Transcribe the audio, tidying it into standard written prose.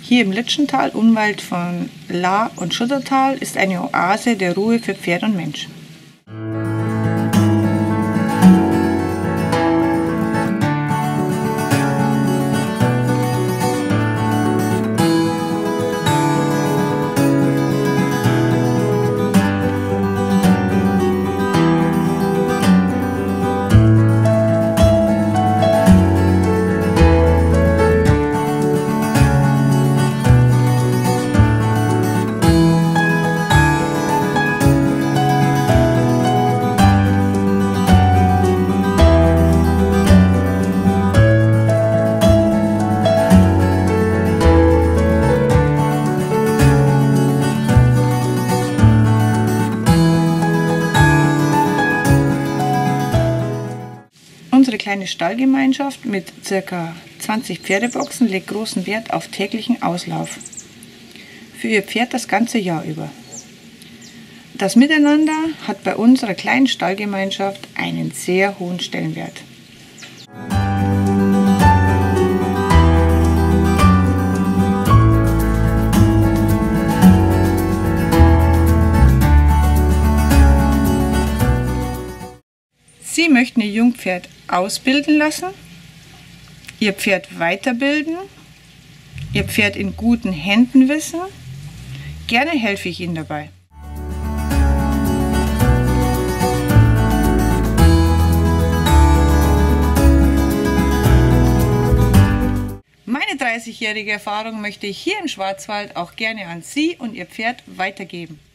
Hier im Litschental, unweit von Lahr und Schuttertal, ist eine Oase der Ruhe für Pferd und Mensch. Unsere kleine Stallgemeinschaft mit ca. 20 Pferdeboxen legt großen Wert auf täglichen Auslauf. Für ihr Pferd das ganze Jahr über. Das Miteinander hat bei unserer kleinen Stallgemeinschaft einen sehr hohen Stellenwert. Sie möchten Ihr Jungpferd ausbilden lassen, Ihr Pferd weiterbilden, Ihr Pferd in guten Händen wissen. Gerne helfe ich Ihnen dabei. Meine 30-jährige Erfahrung möchte ich hier im Schwarzwald auch gerne an Sie und Ihr Pferd weitergeben.